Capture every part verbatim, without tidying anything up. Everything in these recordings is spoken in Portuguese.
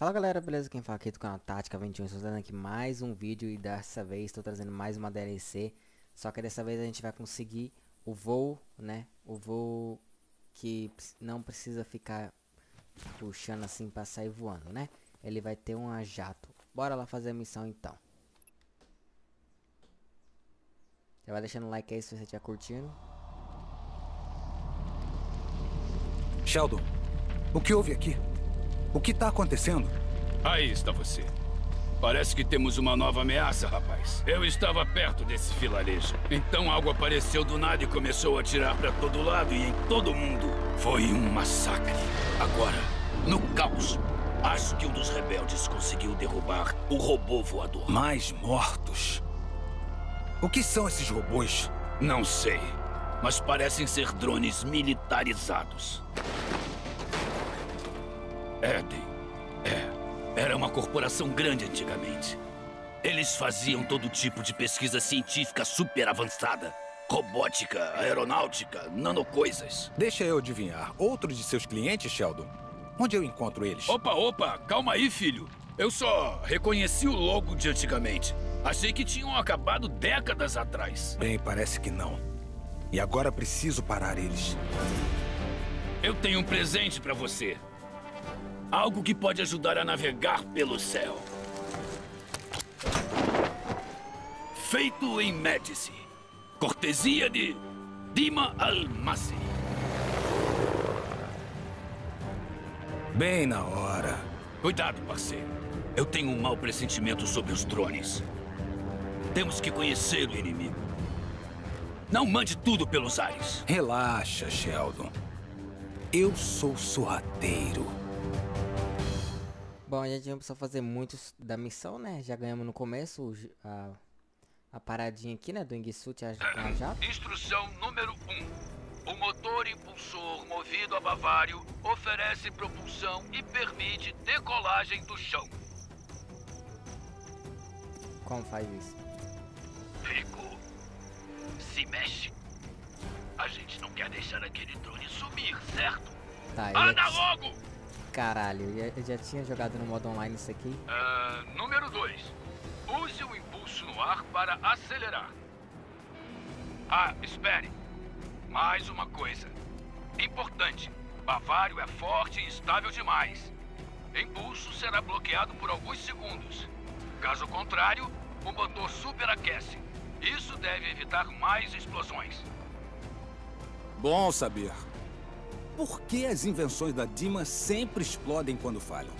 Fala galera, beleza? Quem fala aqui do canal Tática vinte e um, estou trazendo aqui mais um vídeo e dessa vez estou trazendo mais uma D L C. Só que dessa vez a gente vai conseguir o voo, né? O voo que não precisa ficar puxando assim para sair voando, né? Ele vai ter um jato. Bora lá fazer a missão então. Já vai deixando o like aí se você estiver curtindo. Sheldon, o que houve aqui? O que está acontecendo? Aí está você. Parece que temos uma nova ameaça, rapaz. Eu estava perto desse vilarejo. Então algo apareceu do nada e começou a atirar para todo lado e em todo mundo. Foi um massacre. Agora, no caos, acho que um dos rebeldes conseguiu derrubar o robô voador. Mais mortos? O que são esses robôs? Não sei, mas parecem ser drones militarizados. Eden. É, era uma corporação grande antigamente. Eles faziam todo tipo de pesquisa científica super avançada. Robótica, aeronáutica, nanocoisas. Deixa eu adivinhar. Outro de seus clientes, Sheldon? Onde eu encontro eles? Opa, opa, calma aí, filho. Eu só reconheci o logo de antigamente. Achei que tinham acabado décadas atrás. Bem, parece que não. E agora preciso parar eles. Eu tenho um presente pra você. Algo que pode ajudar a navegar pelo céu. Feito em Médici. Cortesia de Dima Almasi. Bem na hora. Cuidado, parceiro. Eu tenho um mau pressentimento sobre os drones. Temos que conhecer o inimigo. Não mande tudo pelos ares. Relaxa, Sheldon. Eu sou sorrateiro. Bom, a gente não precisa fazer muitos da missão, né? Já ganhamos no começo o, a, a paradinha aqui, né? Do Ingsuit a, a jato. Instrução número um. O motor impulsor movido a Bavário oferece propulsão e permite decolagem do chão. Como faz isso? Rico, se mexe. A gente não quer deixar aquele drone sumir, certo? Tá, eu Anda já... logo! Caralho, eu já, eu já tinha jogado no modo online isso aqui. Uh, número dois. Use o impulso no ar para acelerar. Ah, espere. Mais uma coisa. Importante. Bavário é forte e instável demais. Impulso será bloqueado por alguns segundos. Caso contrário, o motor superaquece. Isso deve evitar mais explosões. Bom saber. Por que as invenções da Dima sempre explodem quando falham?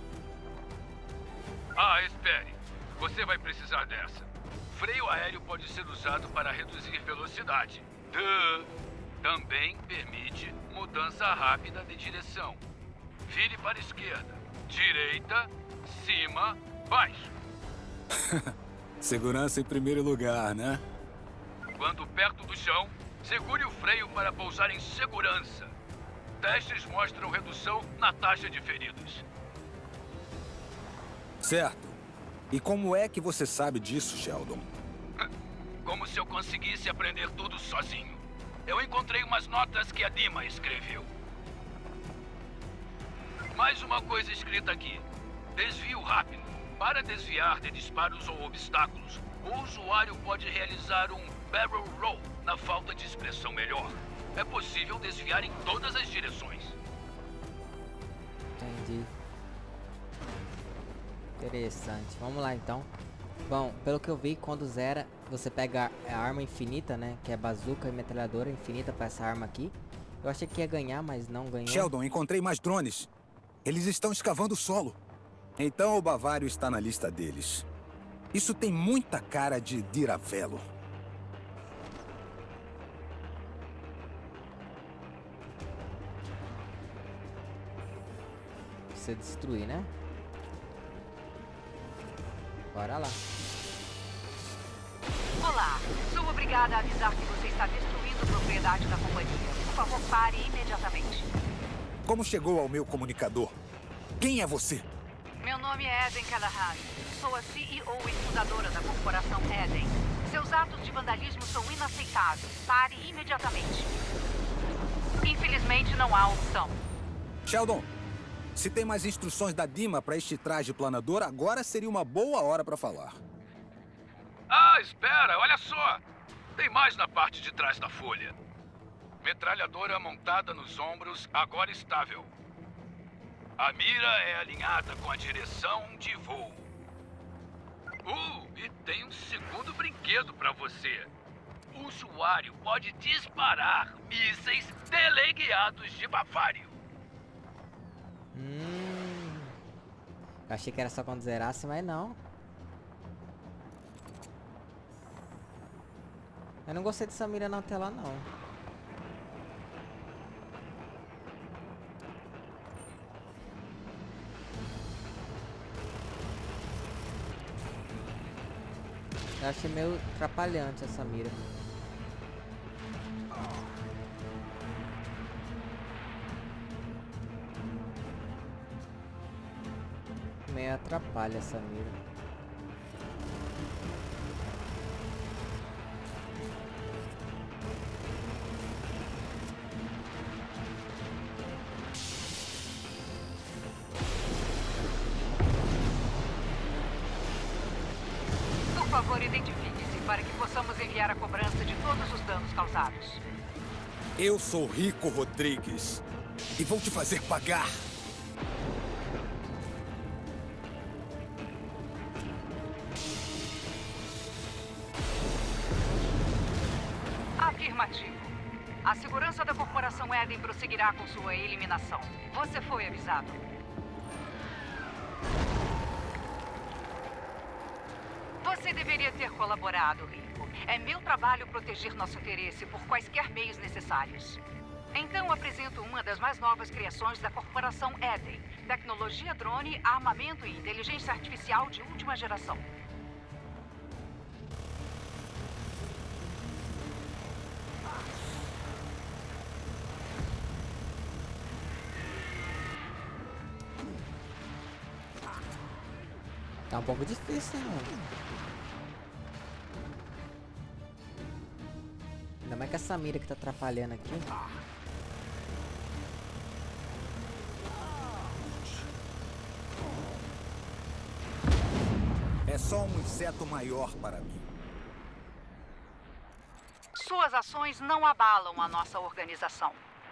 Ah, espere. Você vai precisar dessa. Freio aéreo pode ser usado para reduzir velocidade. Duh. Também permite mudança rápida de direção. Vire para a esquerda, direita, cima, baixo. Segurança em primeiro lugar, né? Quando perto do chão, segure o freio para pousar em segurança. Testes mostram redução na taxa de feridos. Certo. E como é que você sabe disso, Sheldon? Como se eu conseguisse aprender tudo sozinho. Eu encontrei umas notas que a Dima escreveu. Mais uma coisa escrita aqui. Desvio rápido. Para desviar de disparos ou obstáculos, o usuário pode realizar um barrel roll na falta de expressão melhor. É possível desviar em todas as direções. Entendi. Interessante. Vamos lá então. Bom, pelo que eu vi, quando zera, você pega a arma infinita, né? Que é bazuca e metralhadora infinita para essa arma aqui. Eu achei que ia ganhar, mas não ganhou. Sheldon, encontrei mais drones. Eles estão escavando o solo. Então o Bavário está na lista deles. Isso tem muita cara de Diravelo. Você destruir, né? Bora lá. Olá, sou obrigada a avisar que você está destruindo propriedade da companhia. Por favor, pare imediatamente. Como chegou ao meu comunicador? Quem é você? Meu nome é Eden Kalahari. Sou a C E O e fundadora da corporação Eden. Seus atos de vandalismo são inaceitáveis. Pare imediatamente. Infelizmente, não há opção. Sheldon, Se tem mais instruções da Dima para este traje planador, agora seria uma boa hora para falar. Ah, espera, olha só! Tem mais na parte de trás da folha. Metralhadora montada nos ombros, agora estável. A mira é alinhada com a direção de voo. Uh, e tem um segundo brinquedo para você. O usuário pode disparar mísseis teleguiados de Bavário. Hum. Eu achei que era só quando zerasse, mas não. Eu não gostei dessa mira na tela, não. Eu achei meio atrapalhante essa mira. Meio atrapalha essa mira. Por favor, identifique-se para que possamos enviar a cobrança de todos os danos causados. Eu sou Rico Rodrigues e vou te fazer pagar. Afirmativo. A segurança da Corporação Eden prosseguirá com sua eliminação. Você foi avisado. Você deveria ter colaborado, Rico. É meu trabalho proteger nosso interesse por quaisquer meios necessários. Então apresento uma das mais novas criações da Corporação Eden. Tecnologia drone, armamento e inteligência artificial de última geração. Tá um pouco difícil, hein, mano? Ainda mais que essa mira que tá atrapalhando aqui. É só um inseto maior para mim. Suas ações não abalam a nossa organização.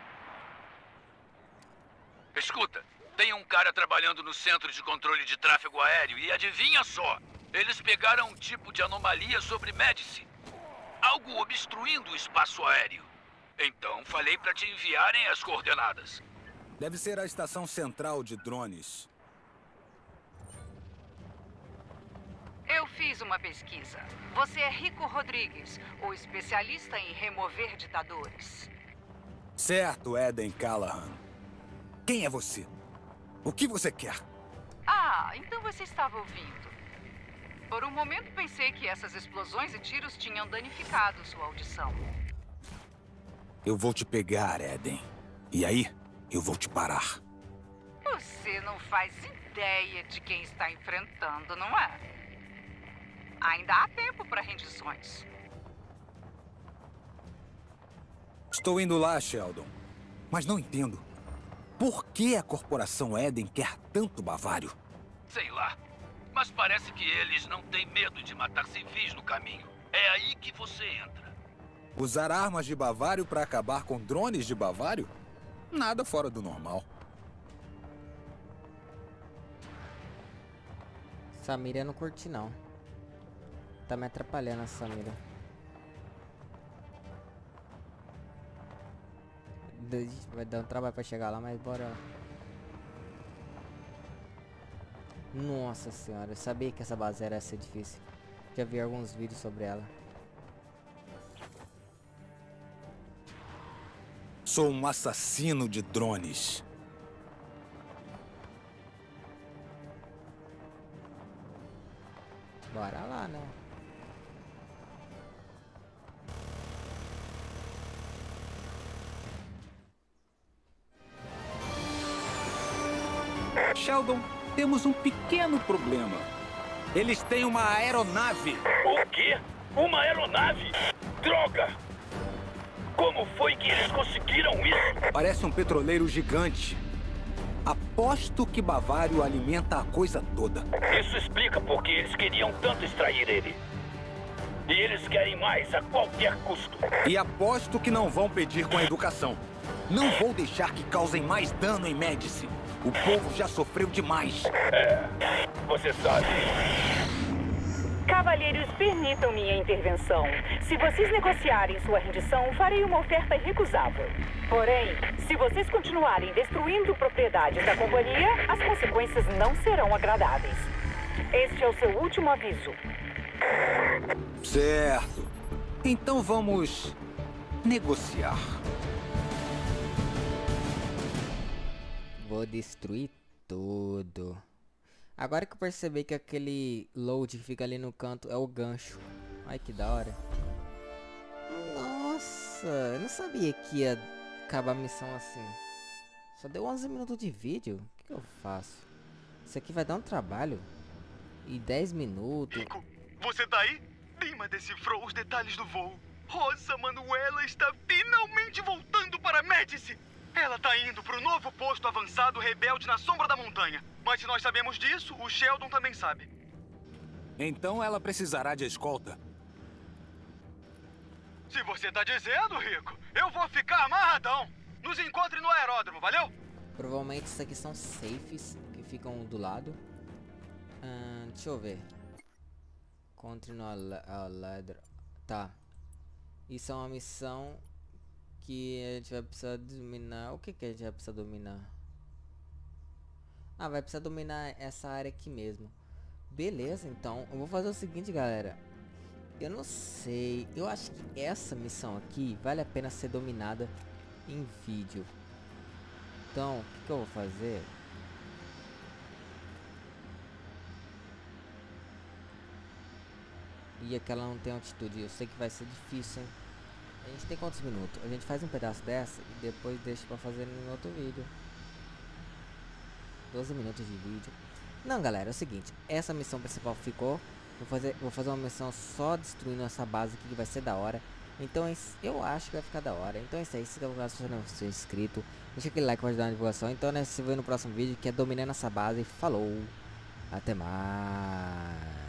Escuta, tem um cara trabalhando no centro de controle de tráfego aéreo e adivinha só, eles pegaram um tipo de anomalia sobre Médici. Algo obstruindo o espaço aéreo. Então falei para te enviarem as coordenadas. Deve ser a estação central de drones. Eu fiz uma pesquisa. Você é Rico Rodrigues, o especialista em remover ditadores. Certo, Eden Callahan. Quem é você? O que você quer? Ah, então você estava ouvindo. Por um momento pensei que essas explosões e tiros tinham danificado sua audição. Eu vou te pegar, Eden. E aí, eu vou te parar. Você não faz ideia de quem está enfrentando, não é? Ainda há tempo para rendições. Estou indo lá, Sheldon. Mas não entendo. Por que a Corporação Eden quer tanto Bavário? Sei lá, mas parece que eles não têm medo de matar civis no caminho. É aí que você entra. Usar armas de Bavário para acabar com drones de Bavário? Nada fora do normal. Essa mira eu não curti, não. Tá me atrapalhando essa mira. Vai dar um trabalho pra chegar lá, mas bora. Nossa senhora, eu sabia que essa base era ia ser difícil. Já vi alguns vídeos sobre ela. Sou um assassino de drones. Bora lá, né? Sheldon, temos um pequeno problema. Eles têm uma aeronave. O quê? Uma aeronave? Droga! Como foi que eles conseguiram isso? Parece um petroleiro gigante. Aposto que Bavário alimenta a coisa toda. Isso explica por que eles queriam tanto extrair ele. E eles querem mais a qualquer custo. E aposto que não vão pedir com educação. Não vou deixar que causem mais dano em Médici. O povo já sofreu demais. É, você sabe. Cavalheiros, permitam minha intervenção. Se vocês negociarem sua rendição, farei uma oferta irrecusável. Porém, se vocês continuarem destruindo propriedades da companhia, as consequências não serão agradáveis. Este é o seu último aviso. Certo. Então vamos negociar. Vou destruir tudo. Agora que eu percebi que aquele load que fica ali no canto é o gancho. Ai, que da hora. Nossa, eu não sabia que ia acabar a missão assim. Só deu onze minutos de vídeo. O que, que eu faço? Isso aqui vai dar um trabalho. E dez minutos. Rico, você tá aí? Dima decifrou os detalhes do voo. Rosa Manuela está finalmente voltando para Médici. Ela tá indo pro novo posto avançado rebelde na sombra da montanha. Mas se nós sabemos disso, o Sheldon também sabe. Então ela precisará de escolta. Se você tá dizendo, Rico, eu vou ficar amarradão. Nos encontre no aeródromo, valeu? Provavelmente isso aqui são safes que ficam do lado. Ah, deixa eu ver. Contre no ladder. Tá. Isso é uma missão que a gente vai precisar dominar. O que que a gente vai precisar dominar? Ah, vai precisar dominar essa área aqui mesmo. Beleza, então eu vou fazer o seguinte, galera. Eu não sei. Eu acho que essa missão aqui vale a pena ser dominada em vídeo. Então, o que que eu vou fazer? E aquela não tem altitude. Eu sei que vai ser difícil, hein? A gente tem quantos minutos? A gente faz um pedaço dessa e depois deixa pra fazer em outro vídeo. doze minutos de vídeo. Não, galera, é o seguinte. Essa missão principal ficou. Vou fazer, vou fazer uma missão só destruindo essa base aqui, que vai ser da hora. Então eu acho que vai ficar da hora. Então é isso aí. Se você não for inscrito, deixa aquele like para ajudar na divulgação. Então né, se vê no próximo vídeo, que é dominando essa base. Falou. Até mais.